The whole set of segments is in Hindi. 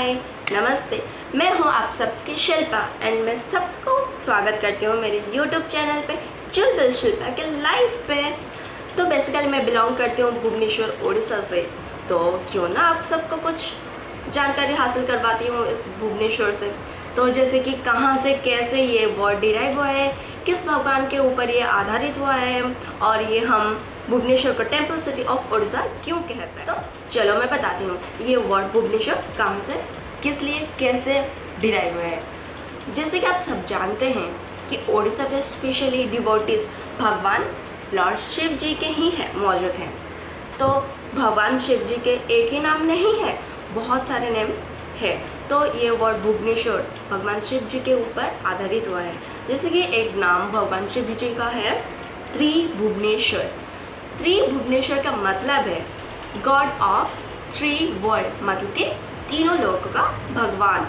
हाय नमस्ते, मैं हूं आप सबकी शिल्पा एंड मैं सबको स्वागत करती हूं मेरे YouTube चैनल पे चुलबुल शिल्पा के लाइव पे। तो बेसिकली मैं बिलोंग करती हूं भुवनेश्वर उड़ीसा से, तो क्यों ना आप सबको कुछ जानकारी हासिल करवाती हूँ इस भुवनेश्वर से। तो जैसे कि कहाँ से कैसे ये वर्ड डिराइव हुआ है, किस भगवान के ऊपर ये आधारित हुआ है और ये हम भुवनेश्वर को टेम्पल सिटी ऑफ उड़ीसा क्यों कहते हैं। तो चलो मैं बताती हूँ ये वर्ड भुवनेश्वर कहाँ से किस लिए कैसे डिराइव हुआ है। जैसे कि आप सब जानते हैं कि उड़ीसा में स्पेशली डिवोटीज भगवान लॉर्ड शिव जी के ही है मौजूद हैं। तो भगवान शिव जी के एक ही नाम नहीं है, बहुत सारे नेम है। तो ये वर्ड भुवनेश्वर भगवान शिव जी के ऊपर आधारित हुआ है। जैसे कि एक नाम भगवान शिव जी का है त्रिभुवनेश्वर। त्रिभुवनेश्वर का मतलब है गॉड ऑफ थ्री वर्ल्ड, मतलब कि तीनों लोगों का भगवान।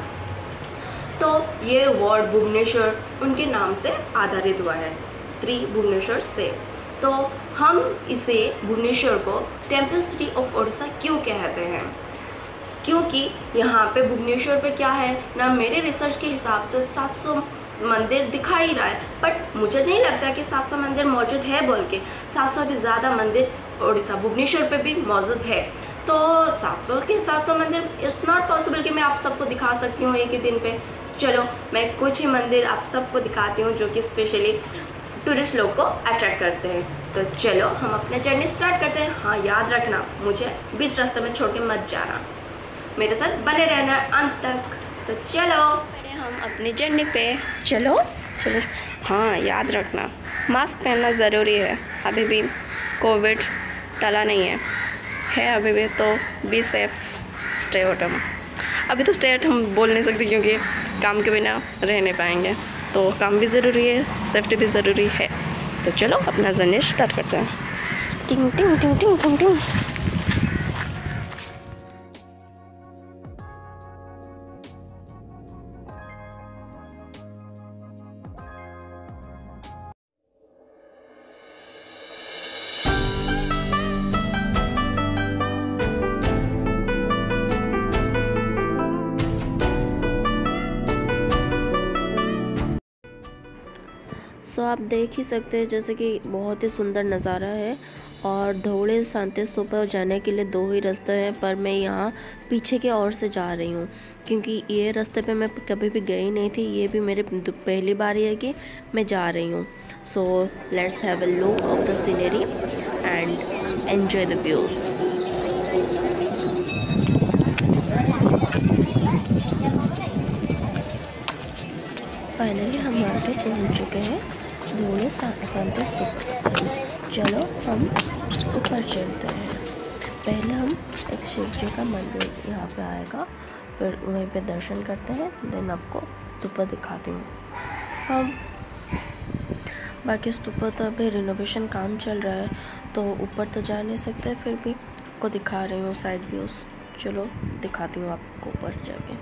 तो ये वर्ड भुवनेश्वर उनके नाम से आधारित हुआ है, त्रिभुवनेश्वर से। तो हम इसे भुवनेश्वर को टेम्पल सिटी ऑफ उड़ीसा क्यों कहते हैं, क्योंकि यहाँ पे भुवनेश्वर पे क्या है ना, मेरे रिसर्च के हिसाब से 700 मंदिर दिखाई रहा है, बट मुझे नहीं लगता कि 700 मंदिर मौजूद है बोल के। 700 भी ज़्यादा मंदिर उड़ीसा भुवनेश्वर पे भी मौजूद है। तो 700 के 700 मंदिर इट्स नॉट पॉसिबल कि मैं आप सबको दिखा सकती हूँ एक ही दिन पे। चलो मैं कुछ ही मंदिर आप सबको दिखाती हूँ जो कि स्पेशली टूरिस्ट लोग को अट्रैक्ट करते हैं। तो चलो हम अपना जर्नी स्टार्ट करते हैं। हाँ याद रखना, मुझे बीच रास्ते में छोड़ के मत जाना, मेरे साथ बने रहना अंत तक। तो चलो हम अपनी जर्नी पे चलो। हाँ याद रखना, मास्क पहनना ज़रूरी है। अभी भी कोविड टला नहीं है अभी भी, तो be safe, stay at home. अभी तो स्टे एट होम बोल नहीं सकते क्योंकि काम के बिना रह नहीं पाएंगे, तो काम भी ज़रूरी है, सेफ्टी भी ज़रूरी है। तो चलो अपना जर्नी स्टार्ट करते हैं। टिंग टिंग टिंग टिंग टिंग टिंग। सो आप देख ही सकते हैं जैसे कि बहुत ही सुंदर नज़ारा है। और धौड़े शांति स्तूप पर जाने के लिए 2 ही रास्ते हैं, पर मैं यहाँ पीछे के ओर से जा रही हूँ क्योंकि ये रास्ते पे मैं कभी भी गई नहीं थी। ये भी मेरे पहली बार है कि मैं जा रही हूँ। So let's have a look of the scenery and enjoy the views. Finally हम आगे पहुँच चुके हैं धौड़े शांति स्तूप। चलो हम ऊपर चलते हैं। पहले हम एक शिव जी का मंदिर यहाँ पे आएगा, फिर वहीं पे दर्शन करते हैं, देन आपको स्तूप दिखाती हूँ। हम बाकी स्तूप तो अभी रिनोवेशन काम चल रहा है, तो ऊपर तो जा नहीं सकते, फिर भी आपको दिखा रही हूँ साइड व्यूज़। चलो दिखाती हूँ आपको ऊपर जाके।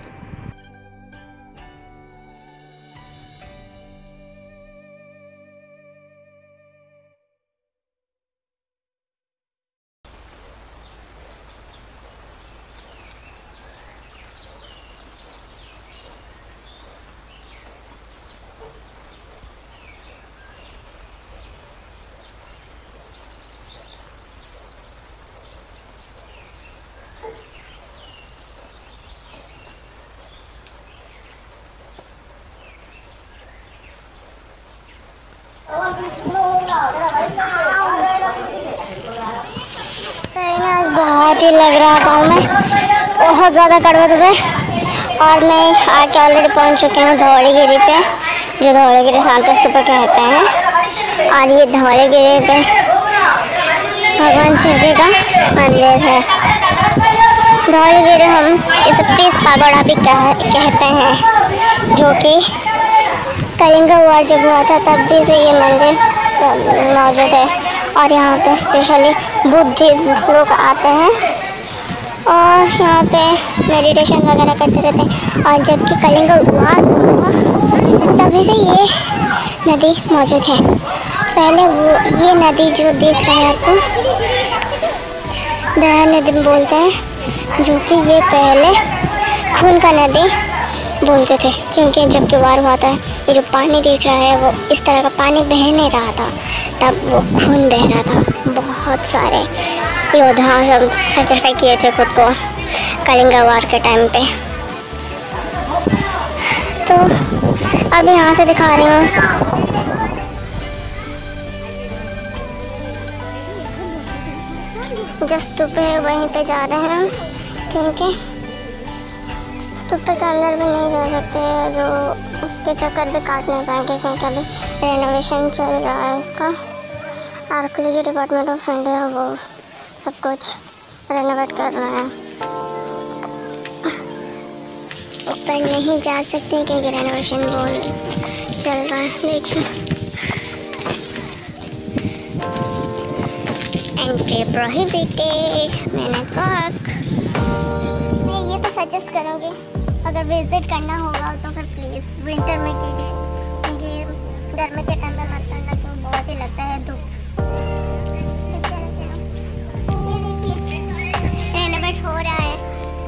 बहुत ही लग रहा गाँव में, बहुत ज़्यादा कड़वा धूप है। और मैं आके ऑलरेडी पहुंच चुकी हूँ धौड़ीगिरी पे, जो धौड़ीगिरी शांति स्तूप कहते हैं। और ये धौड़ीगिरी पे भगवान शिव जी का मंदिर है। धौड़ीगिरी हम इसे तीस पागोड़ा भी कहते हैं, जो कि कलिंग वार जब हुआ था तब भी से ये मंदिर मौजूद है। और यहाँ पे स्पेशली बुद्धिस्ट लोग आते हैं और यहाँ पे मेडिटेशन वगैरह करते रहते हैं। और जबकि कलिंग वार हुआ तभी से ये नदी मौजूद है। पहले वो ये नदी जो दिख रहा है आपको दया नदी बोलते हैं, जो कि ये पहले खून का नदी बोलते थे, क्योंकि जब त्योहार हुआ था ये जो पानी दिख रहा है वो इस तरह का पानी बह नहीं रहा था, तब वो खून बह रहा था। बहुत सारे योद्धा सब सेक्रीफाइस किए थे खुद को कलिंगा वार के टाइम पे। तो अब यहाँ से दिखा रही हूँ। जो स्तूप है वहीं पे जा रहे हैं, क्योंकि स्तूप के अंदर भी नहीं जा सकते, जो उसके चक्कर भी काट नहीं पाएंगे, क्योंकि अभी रेनोवेशन चल रहा है उसका। आर्कियोलॉजी डिपार्टमेंट ऑफ इंडिया वो सब कुछ रेनोवेट कर रहा है। ऊपर नहीं जा सकते क्योंकि रेनोवेशन बोल चल रहा है। देखिए एंट्री प्रोहिबिटेड। मैंने मैं ये तो सजेस्ट करूँगी, अगर विजिट करना होगा तो फिर प्लीज़ विंटर में कीजिए, क्योंकि गर्मी के टाइम में मत करना, तो बहुत ही लगता है धूप। रेनोवेट हो रहा है,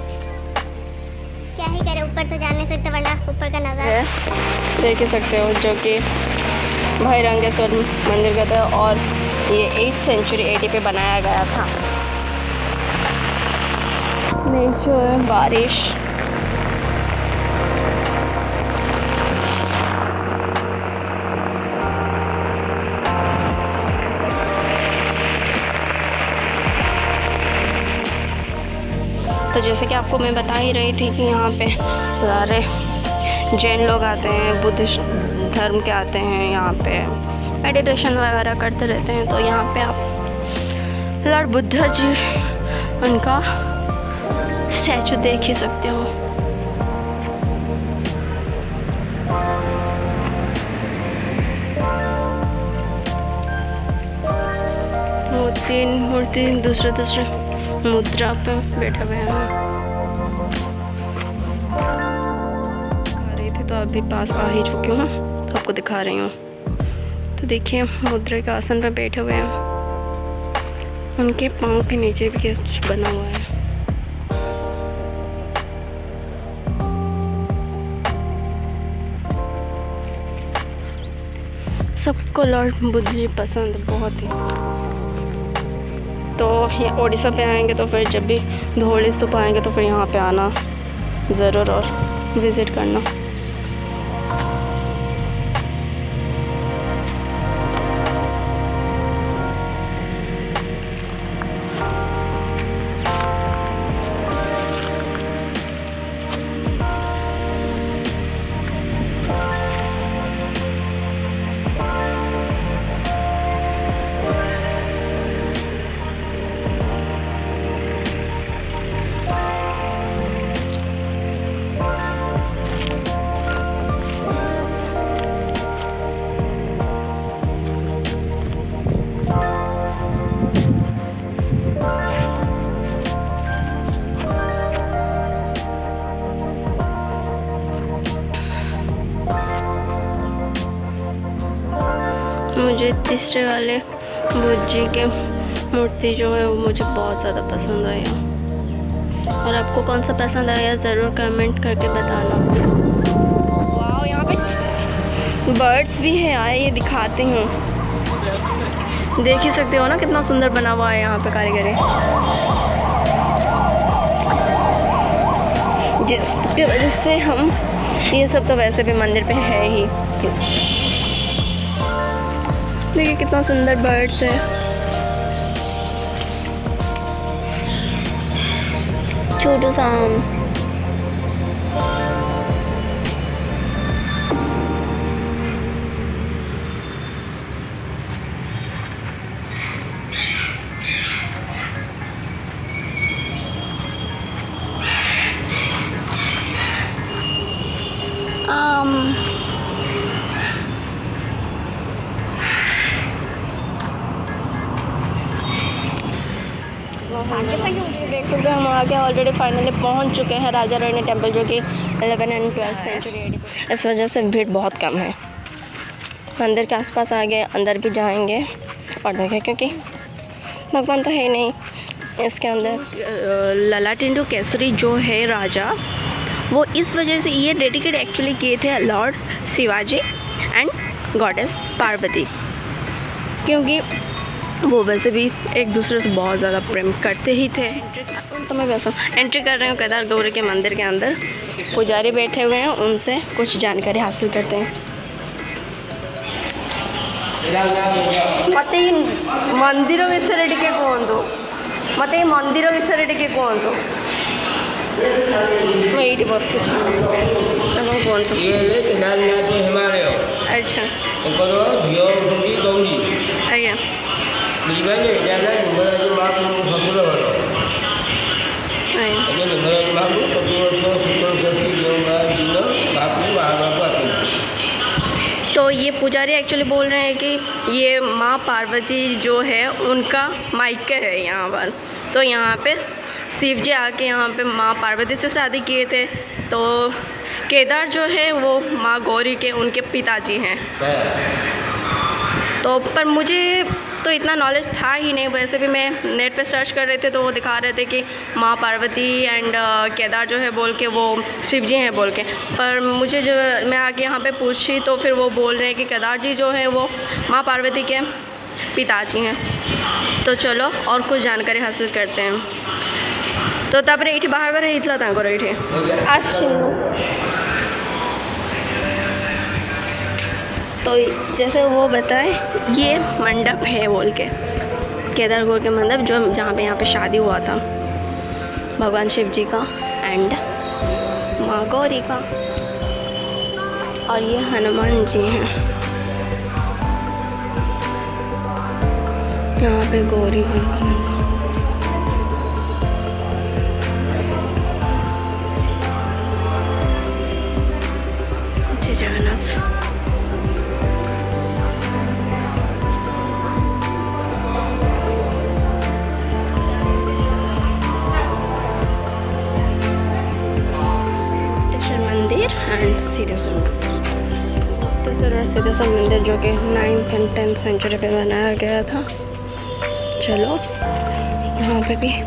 क्या ही करें, ऊपर तो जा नहीं सकते वरना ऊपर का नज़ारा देख ही सकते हो, जो कि भैरंगेश्वर मंदिर का था और ये 8th सेंचुरी AD पे बनाया गया था। नेचर, बारिश, तो जैसे कि आपको मैं बता ही रही थी कि यहाँ पे सारे जैन लोग आते हैं, बुद्धिस्ट धर्म के आते हैं, यहाँ पे मेडिटेशन वगैरह करते रहते हैं। तो यहाँ पे आप लॉर्ड बुद्धा जी उनका स्टैचू देख ही सकते हो। वो 3 मूर्ति दूसरे मुद्रा पे बैठे हुए हैं। आ रही थी तो अभी पास आ ही चुकी हूँ, तो आपको दिखा रही हूँ। तो देखिए मुद्रा के आसन पर बैठे हुए हैं, उनके पाँव के नीचे भी कुछ बना हुआ है। सबको लॉर्ड बुद्ध जी पसंद बहुत ही। तो ये उड़ीसा पे आएंगे तो फिर जब भी धौली स्तूप आएंगे तो फिर यहाँ पे आना ज़रूर और विज़िट करना। मुझे तीसरे वाले बुद्ध जी के मूर्ति जो है वो मुझे बहुत ज़्यादा पसंद आया। और आपको कौन सा पसंद आया ज़रूर कमेंट करके बताना। वाह, यहाँ पे बर्ड्स भी है, आए ये दिखाती हूँ। देख ही सकते हो ना कितना सुंदर बना हुआ है यहाँ पे कारीगरी, जिसकी वजह से हम ये सब तो वैसे भी मंदिर पे है ही। देखिए कितना सुंदर बर्ड्स है। छोटू साम देख सकते हैं हम आगे ऑलरेडी फाइनली पहुंच चुके हैं राजा रानी टेम्पल, जो कि 11 और 12 सेंचुरी AD। इस वजह से भीड़ बहुत कम है। मंदिर के आसपास आगे अंदर भी जाएंगे और देखें, क्योंकि भगवान तो है नहीं इसके अंदर। ललाटेंडु केसरी जो है राजा, वो इस वजह से ये डेडिकेट एक्चुअली किए थे lord Shivaji and goddess Parvati, क्योंकि वो वैसे भी एक दूसरे से बहुत ज़्यादा प्रेम करते ही थे। तो मैं वैसा एंट्री कर रही हूँ केदार गौरी के मंदिर के अंदर। पुजारी बैठे हुए हैं, उनसे कुछ जानकारी हासिल करते हैं। मते मंदिर विषय टिके कहतु, मते मंदिर विषय टिके कहतु। मैं ये बस कहतु। अच्छा आज्ञा तो ये पुजारी एक्चुअली बोल रहे हैं कि ये माँ पार्वती जो है उनका मायके है यहाँ पर। तो यहाँ पे शिव जी आके यहाँ पे माँ पार्वती से शादी किए थे। तो केदार जो है वो माँ गौरी के उनके पिताजी हैं। तो पर मुझे तो इतना नॉलेज था ही नहीं, वैसे भी मैं नेट पे सर्च कर रहे थे तो वो दिखा रहे थे कि माँ पार्वती एंड केदार जो है बोल के वो शिव जी हैं बोल के। पर मुझे जो मैं आके यहाँ पे पूछी तो फिर वो बोल रहे हैं कि केदार जी जो है वो माँ पार्वती के पिताजी हैं। तो चलो और कुछ जानकारी हासिल करते हैं। तो तापर ये बाहागर होता ये तो जैसे वो बताए ये मंडप है बोल के, केदार गौर के मंडप जो जहाँ पे यहाँ पे शादी हुआ था भगवान शिव जी का एंड माँ गौरी का। और ये हनुमान जी हैं, यहाँ पे गौरी जय जगन्नाथ। एंड सिद्धेश्वर और सिद्धेश्वर मंदिर जो कि 9th and 10th सेंचुरी पे बनाया गया था। चलो यहाँ पे भी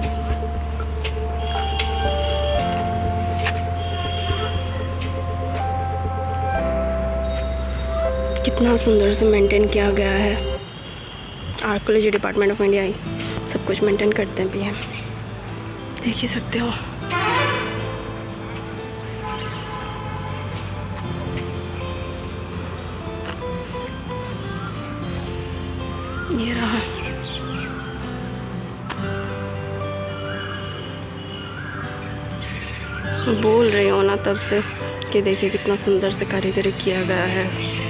कितना सुंदर से मेंटेन किया गया है। आर्कियोलॉजी डिपार्टमेंट ऑफ इंडिया ही सब कुछ मेंटेन करते भी हैं, देख ही सकते हो। ये रहा बोल रही हूँ ना तब से कि देखिए कितना सुंदर से कारीगरी किया गया है।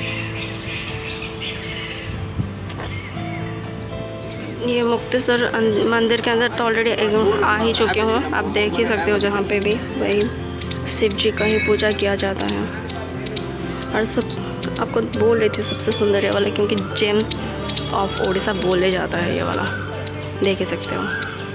ये मुक्तेश्वर मंदिर के अंदर तो ऑलरेडी आ ही चुके हूँ, आप देख ही सकते हो। जहाँ पे भी वही शिव जी का ही पूजा किया जाता है। और सब आपको बोल रही थी सबसे सुंदर ये वाला, क्योंकि जेम्स ऑफ ओडिशा बोले जाता है ये वाला, देख ही सकते हो।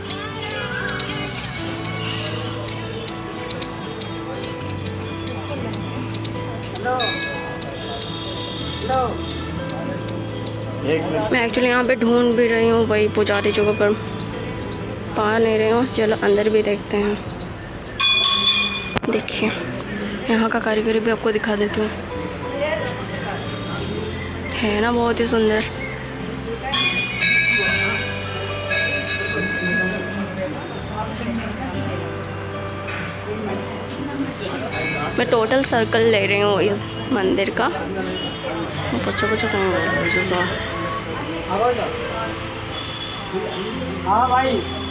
मैं एक्चुअली यहाँ पे ढूंढ भी रही हूँ वही पुजारी जगह पर, पा नहीं रही हूँ। चलो अंदर भी देखते हैं। देखिए यहाँ का कारीगरी भी आपको दिखा देती हूँ, है ना बहुत ही सुंदर। मैं टोटल सर्कल ले रही हूँ इस मंदिर का। बच्चों बच्चों कहीं हाँ भाई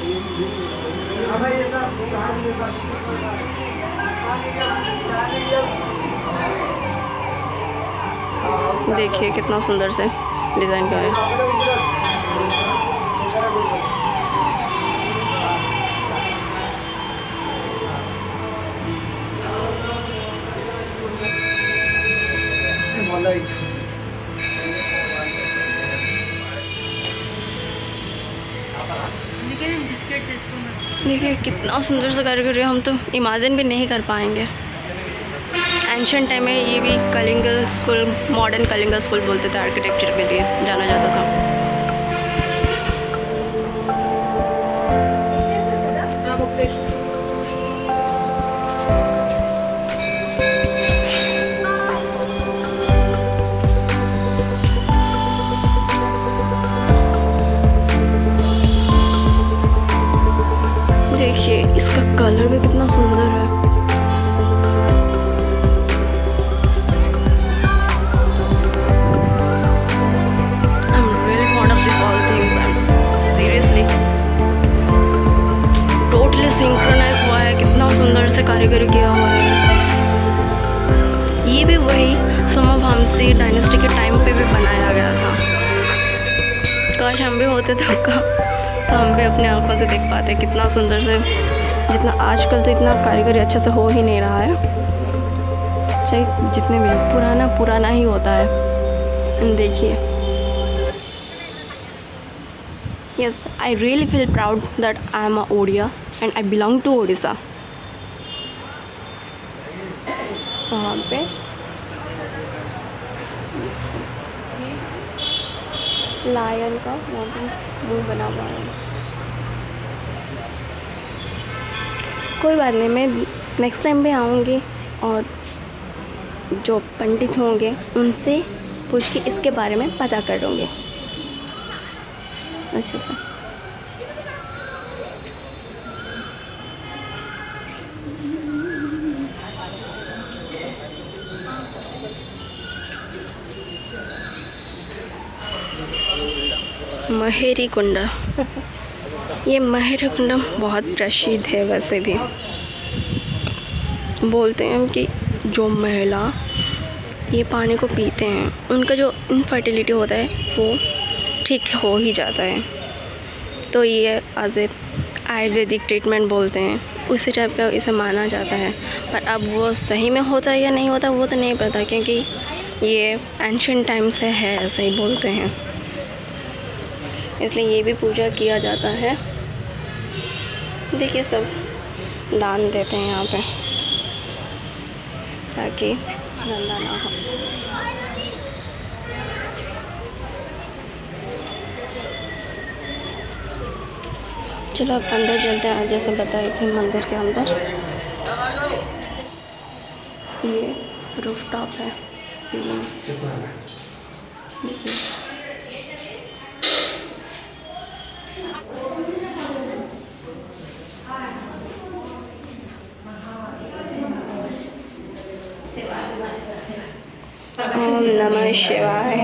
देखिए कितना सुंदर से डिज़ाइन का है। देखिए कितना सुंदर सा कारीगरी, हम तो इमेजिन भी नहीं कर पाएंगे। एंशिएंट टाइम में ये भी Kalinga school, modern Kalinga school बोलते थे, आर्किटेक्चर के लिए जाना जाता था। काश हम भी होते तब का, तो हम भी अपने आंखों से देख पाते कितना सुंदर से, जितना आजकल तो इतना कारीगरी अच्छे से हो ही नहीं रहा है, चाहे जितने भी पुराना ही होता है। देखिए, yes, I really feel proud that I am a Odia and I belong to Odisha। वहाँ पे लायन का वहाँ पे मुँह बना हुआ है। कोई बात नहीं, मैं नेक्स्ट टाइम भी आऊँगी और जो पंडित होंगे उनसे पूछ के इसके बारे में पता करूँगी अच्छे से। महेरी कुंड ये महेरी कुंड बहुत प्रसिद्ध है। वैसे भी बोलते हैं कि जो महिला ये पानी को पीते हैं उनका जो इनफर्टिलिटी होता है वो ठीक हो ही जाता है। तो ये एज ए आयुर्वेदिक ट्रीटमेंट बोलते हैं, उसी टाइप का इसे माना जाता है। पर अब वो सही में होता है या नहीं होता वो तो नहीं पता, क्योंकि ये एंशिएंट टाइम से है, ऐसा ही बोलते हैं। इसलिए ये भी पूजा किया जाता है। देखिए, सब दान देते हैं यहाँ पे ताकि गंदा ना हो। चलो अब अंदर चलते हैं। जैसे बताई थी मंदिर के अंदर ये रूफटॉप है। देखिए, ओम नमः शिवाय।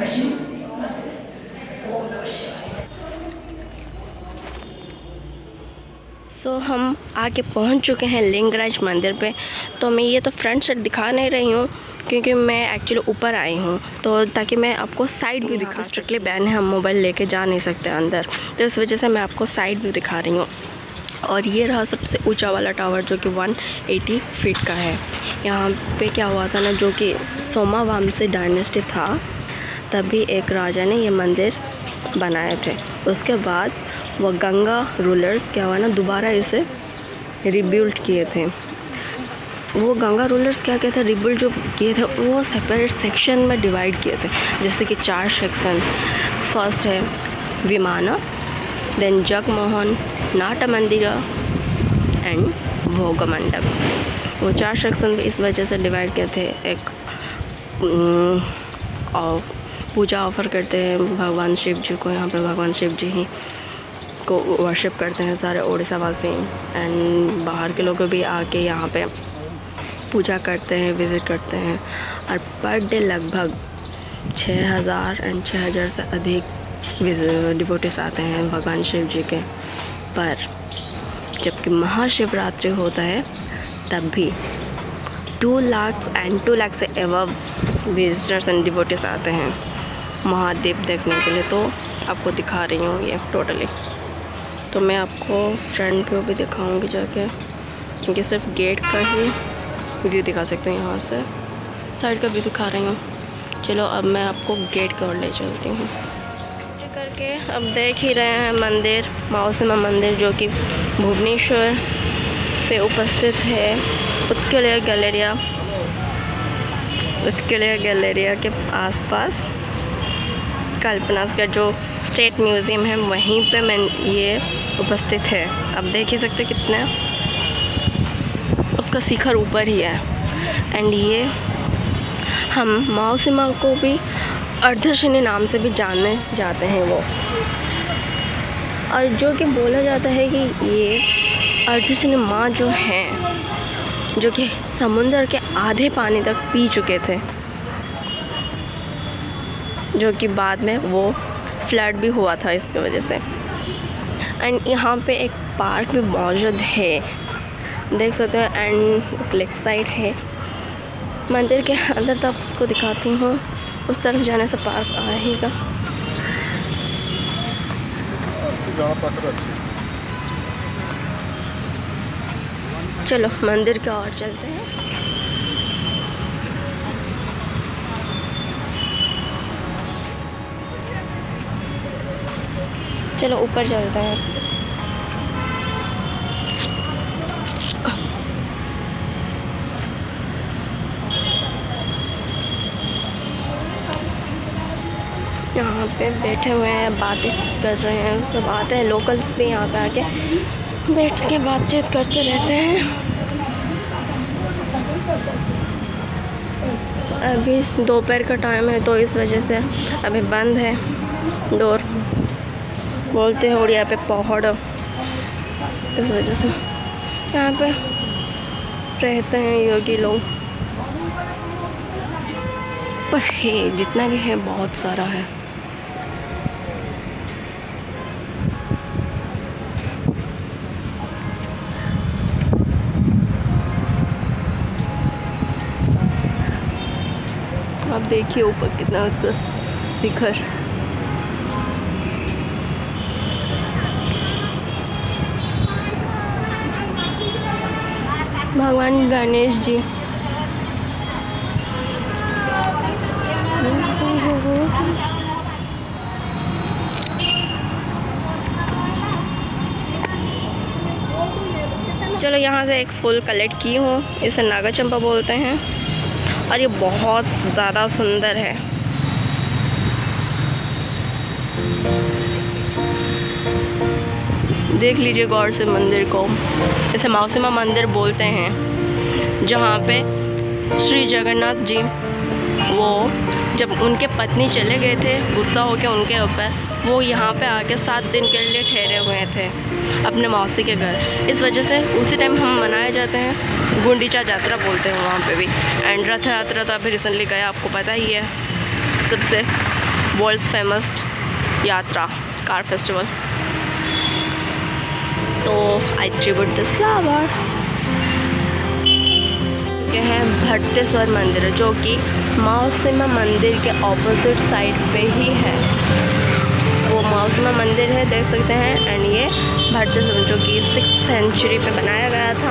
सो हम आके पहुंच चुके हैं लिंगराज मंदिर पे। तो मैं ये तो फ्रंट से दिखा नहीं रही हूँ क्योंकि मैं एक्चुअली ऊपर आई हूँ, तो ताकि मैं आपको साइड व्यू दिखा। स्ट्रिक्टली बैन है, हम मोबाइल लेके जा नहीं सकते अंदर, तो इस वजह से मैं आपको साइड व्यू दिखा रही हूँ। और ये रहा सबसे ऊंचा वाला टावर जो कि 180 फीट का है। यहाँ पे क्या हुआ था ना, जो कि सोमावंशी डायनेस्टी था, तभी एक राजा ने ये मंदिर बनाए थे। उसके बाद वो गंगा रूलर्स क्या हुआ ना, दोबारा इसे रिबिल्ड किए थे। वो गंगा रूलर्स क्या कहते हैं, रिबिल्ड जो किए थे वो सेपरेट सेक्शन में डिवाइड किए थे, जैसे कि 4 सेक्शन। फर्स्ट है विमाना, देन जगमोहन, नाट मंदिर एंड भोग मंडप। वो 4 सेक्शन भी इस वजह से डिवाइड किए थे। एक और पूजा ऑफर करते हैं भगवान शिव जी को। यहाँ पे भगवान शिव जी ही को वर्शिप करते हैं सारे उड़ीसा वासी, एंड बाहर के लोग भी आके यहाँ पे पूजा करते हैं, विज़िट करते हैं। और पर डे लगभग 6,000 से अधिक डिवोटीज आते हैं भगवान शिव जी के। पर जबकि महाशिवरात्रि होता है तब भी 2 लाख से एवब विजिटर्स एंड डिवोटीज आते हैं महादेव देखने के लिए। तो आपको दिखा रही हूँ ये टोटली। तो मैं आपको फ्रंट व्यू भी दिखाऊंगी जाके, क्योंकि सिर्फ गेट का ही व्यू दिखा सकते हैं। यहाँ से साइड का भी दिखा रही हूँ। चलो अब मैं आपको गेट की ओर ले चलती हूँ करके। अब देख ही रहे हैं मंदिर, माउसीमा मंदिर, जो कि भुवनेश्वर पे उपस्थित है। उत्कल गैलेरिया के आसपास कल्पना का जो स्टेट म्यूज़ियम है वहीं पे मैं ये उपस्थित है। अब देख ही सकते कितने, उसका शिखर ऊपर ही है। एंड ये हम माउसीमा को भी अर्धशनि नाम से भी जाने जाते हैं वो, और जो कि बोला जाता है कि ये अर्धशनि माँ जो हैं, जो कि समुंदर के आधे पानी तक पी चुके थे, जो कि बाद में वो फ्लड भी हुआ था इसकी वजह से। एंड यहाँ पे एक पार्क भी मौजूद है, देख सकते हो। एंड लेक साइड है मंदिर के अंदर, तो आपको दिखाती हूँ। उस तरफ जाने से पार्क आएगा। चलो मंदिर की ओर चलते हैं। चलो ऊपर चलते हैं। यहाँ पे बैठे हुए हैं, बातें कर रहे हैं, सब आते हैं लोकल्स भी यहाँ पे आके बैठ के बातचीत करते रहते हैं। अभी दोपहर का टाइम है तो इस वजह से अभी बंद है डोर, बोलते हैं उड़िया पे पहाड़, इस वजह से यहाँ पे रहते हैं योगी लोग। पर है जितना भी है बहुत सारा है। आप देखिए ऊपर कितना उसका शिखर। भगवान गणेश जी, चलो यहाँ से एक फूल कलेक्ट की हूँ, इसे नागा चंपा बोलते हैं और ये बहुत ज़्यादा सुंदर है। देख लीजिए गौर से मंदिर को, इसे मौसीमा मंदिर बोलते हैं, जहाँ पे श्री जगन्नाथ जी वो जब उनके पत्नी चले गए थे गुस्सा होकर उनके ऊपर, वो यहाँ पे आके 7 दिन के लिए ठहरे हुए थे अपने मौसी के घर। इस वजह से उसी टाइम हम मनाए जाते हैं, गुंडीचा यात्रा बोलते हैं वहाँ पे भी। एंड रथ यात्रा तो अभी रिसेंटली गया, आपको पता ही है, सबसे वर्ल्ड्स फेमस यात्रा कार फेस्टिवल। तो आई ट्रिब्यूट दिस फ्लावर के हैं भट्टेश्वर मंदिर, जो कि मौसीमा मंदिर के ऑपोजिट साइड पे ही है। वो मौसीमा मंदिर है, देख सकते हैं। एंड ये भट्टेश्वर जो कि 6th सेंचुरी पे बनाया गया था।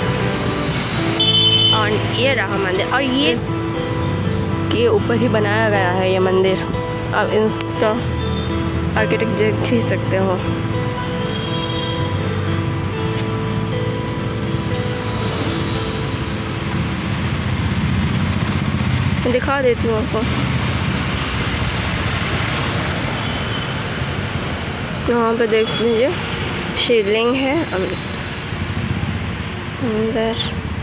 और ये रहा मंदिर, और ये के ऊपर ही बनाया गया है ये मंदिर। आप इसका आर्किटेक्ट देख ही सकते हो। दिखा देती हूँ आपको। यहाँ पे देख लीजिए शिवलिंग है अंदर।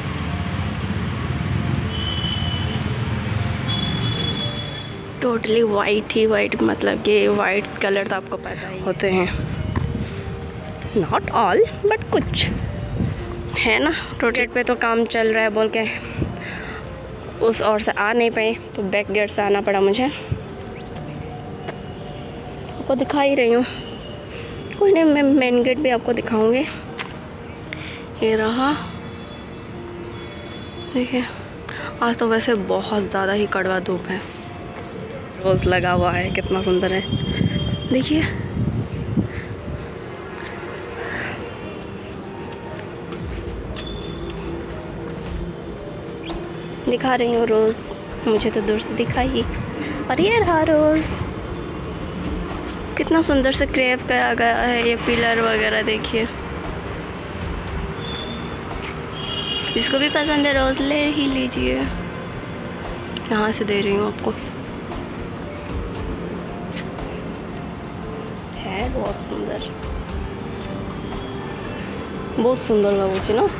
टोटली वाइट ही वाइट, मतलब कि वाइट कलर तो आपको पता ही होते हैं, नॉट ऑल बट कुछ है ना। प्रोजेक्ट पे तो काम चल रहा है बोल के उस ओर से आ नहीं पाई, तो बैक गेट से आना पड़ा मुझे। आपको दिखा ही रही हूँ, कोई नहीं, मैं मेन गेट भी आपको दिखाऊंगी। ये रहा, देखिए आज तो वैसे बहुत ज़्यादा ही कड़वा धूप है। रोज़ लगा हुआ है, कितना सुंदर है, देखिए। दिखा रही हूँ रोज़, मुझे तो दूर से दिखाई। और ये रहा रोज़, कितना सुंदर से क्रेव किया गया है। ये पिलर वगैरह देखिए, जिसको भी पसंद है रोज़ ले ही लीजिए। यहाँ से दे रही हूँ आपको, है बहुत सुंदर, बहुत सुंदर लगुच ना।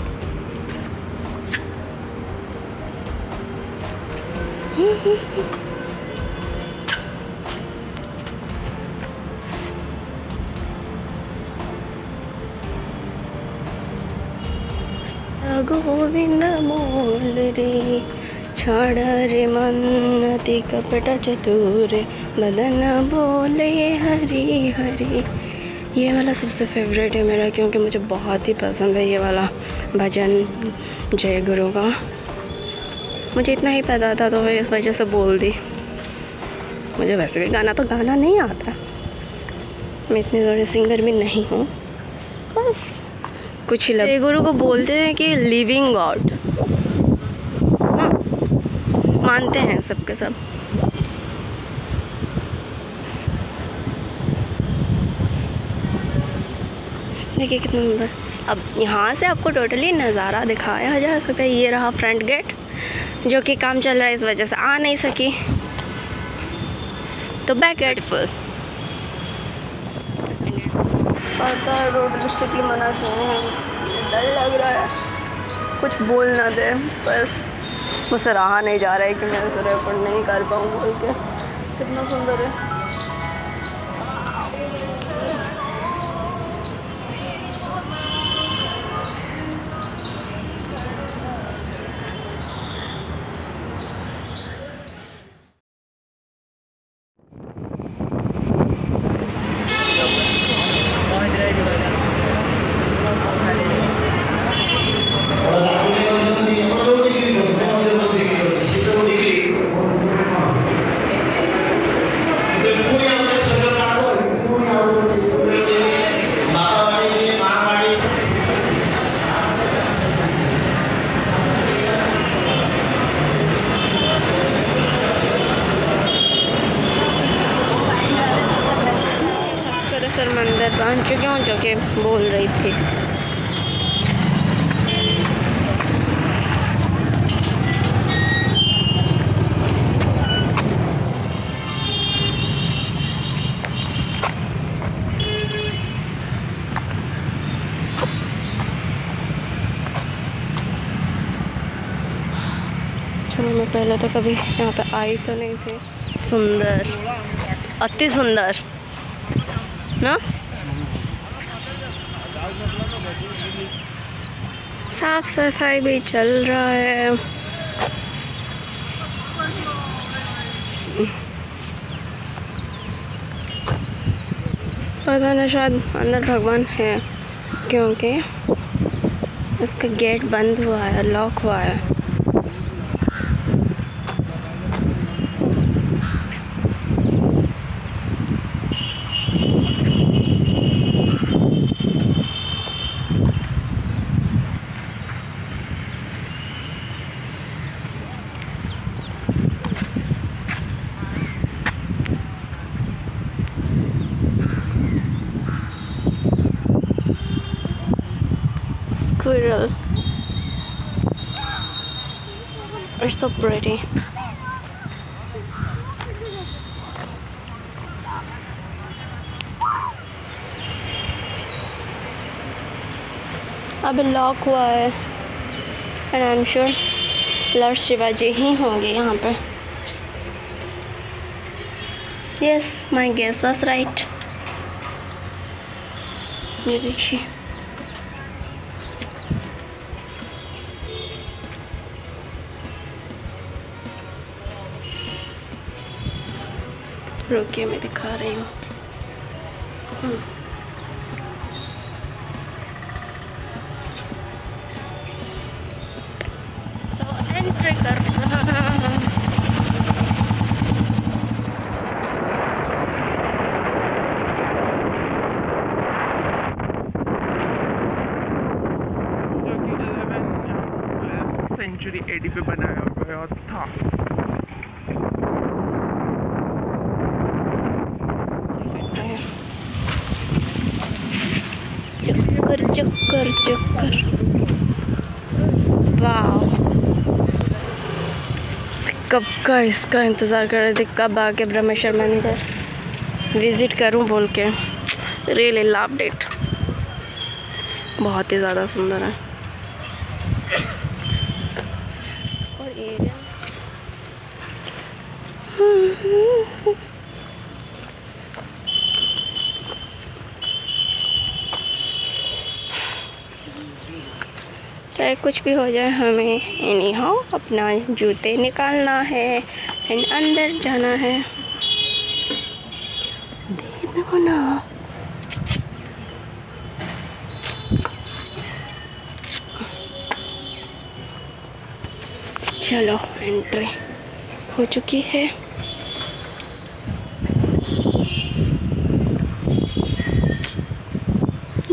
गोविंद मोल रे छाड़ रे मन्नति कपट चतुर बदन बोले हरी हरी। ये वाला सबसे फेवरेट है मेरा, क्योंकि मुझे बहुत ही पसंद है ये वाला भजन जय गुरु का। मुझे इतना ही पता था तो इस वजह से बोल दी। मुझे वैसे भी गाना तो गाना नहीं आता, मैं इतनी ज़्यादा सिंगर भी नहीं हूँ, बस कुछ ही लफ्ज़। गुरु को बोलते हैं कि लिविंग गॉड ना, मानते हैं सबके सब। देखिए कितना सुंदर। अब यहाँ से आपको टोटली नज़ारा दिखाया जा सकता है। ये रहा फ्रंट गेट, जो कि काम चल रहा है इस वजह से आ नहीं सकी, तो बैक गेट फुल। पता है रोड स्ट्रिक्टली मना किए हैं, डर लग रहा है कुछ बोल ना दे, पर मुझसे रहा नहीं जा रहा है कि मैं तो रेकॉर्ड नहीं कर पाऊँ बोल के। कितना सुंदर है। मंदिर पहुँच चुकी हूँ, जो कि बोल रही थी। चलो, मैं पहले तो कभी यहाँ पे आई तो नहीं थी। सुंदर, अति सुंदर ना। साफ सफाई भी चल रहा है। पता नहीं, शायद अंदर भगवान है, क्योंकि उसका गेट बंद हुआ है, लॉक हुआ है। Squirrel, it's so pretty. अब लॉक हुआ है, and I am sure lord Shivaji ही होंगे यहाँ पे। Yes, my guess was right. ये देखिए, रुकिए मैं दिखा रही हूँ। तो एंट्री कर सेंचुरी एडी पे बनाया गया था। चक्कर चक्कर चक्कर, वाह। कब का इसका इंतज़ार कर रहे थे, कब आके ब्रह्मेश्वर मंदिर विज़िट करूं बोल के। रियली लव्ड इट, बहुत ही ज़्यादा सुंदर है। और एरिया चाहे कुछ भी हो जाए, हमें एनी हाउ अपना जूते निकालना है एंड अंदर जाना है। देखो ना, चलो एंट्री हो चुकी है।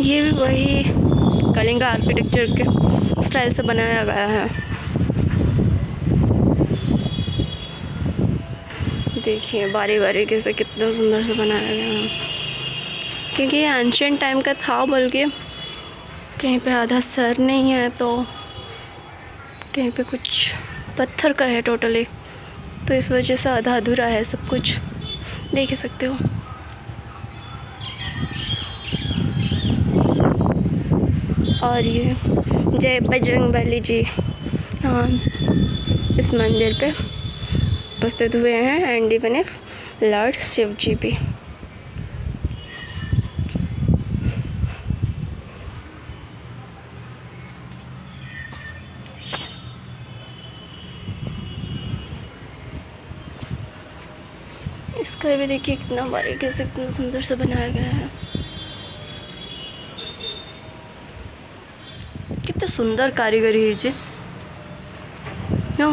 ये भी वही कलिंग आर्किटेक्चर के स्टाइल से बनाया गया है। देखिए बारी बारी कैसे कितना सुंदर से बनाया गया है, क्योंकि ये एंशिएंट टाइम का था, बल्कि कहीं पे आधा सर नहीं है तो कहीं पे कुछ पत्थर का है टोटली, तो इस वजह से आधा अधूरा है सब कुछ, देख ही सकते हो। और ये जय बजरंगबली जी हाँ इस मंदिर पे उपस्थित हुए हैं, and even lord Shiv ji भी। इसका भी देखिए कितना बारीकी से कितना सुंदर से बनाया गया है, कितना सुंदर कारीगरी है जी नो।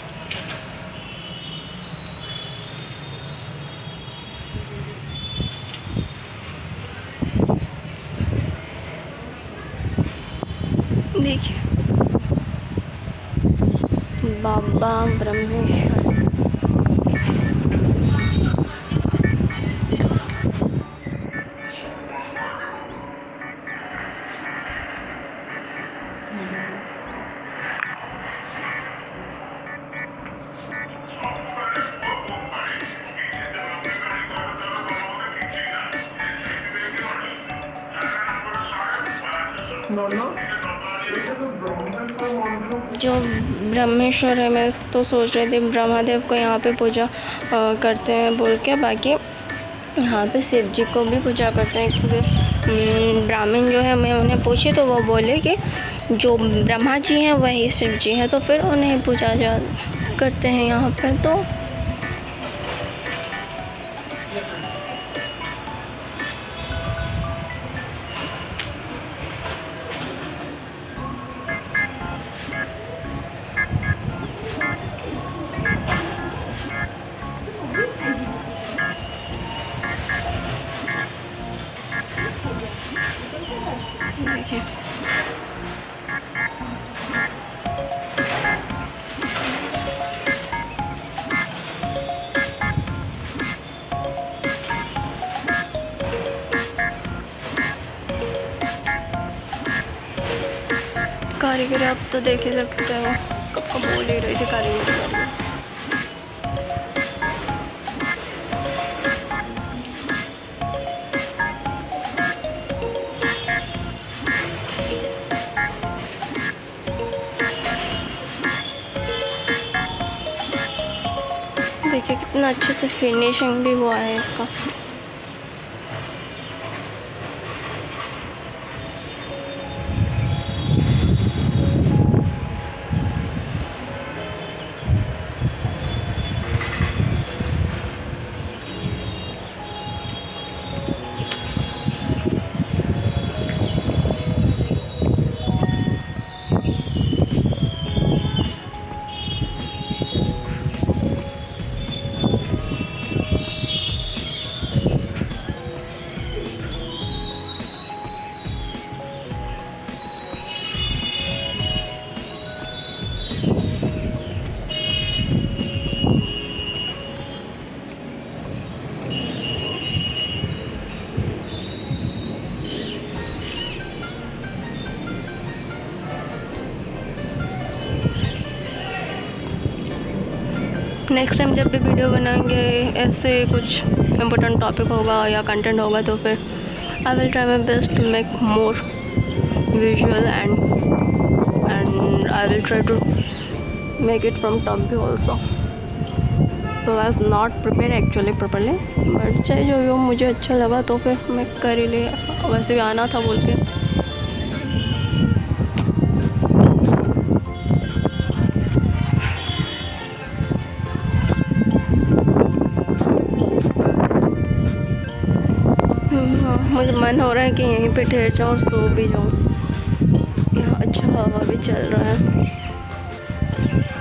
देखिए बाबा ब्रह्मेश्वर, जो ब्रह्मेश्वर है, मैं तो सोच रही थी ब्रह्मादेव को यहाँ पे पूजा करते हैं बोल के, बाकी यहाँ पे शिव जी को भी पूजा करते हैं, क्योंकि ब्राह्मण जो है मैं उन्हें पूछी तो वो बोले कि जो ब्रह्मा जी हैं वही शिव जी हैं, तो फिर उन्हें पूजा करते हैं यहाँ पे। तो देखिए कारीगरी आप तो देख ही सकते हैं, कब कब बोल ही रही थी कारीगरी। देखिए कितना अच्छे से फिनिशिंग भी हुआ है इसका। नेक्स्ट टाइम जब भी वीडियो बनाएंगे ऐसे कुछ इम्पोर्टेंट टॉपिक होगा या कंटेंट होगा तो फिर I will try my best to make more visual and I will try to make it from top view also. तो I was not prepare actually properly, but चाहे जो हो मुझे अच्छा लगा तो फिर मैं कर ही लिया, वैसे भी आना था बोल के। मुझे मन हो रहा है कि यहीं पे ठहर जाऊँ और सो भी जाऊँ, यहाँ अच्छा हवा भी चल रहा है।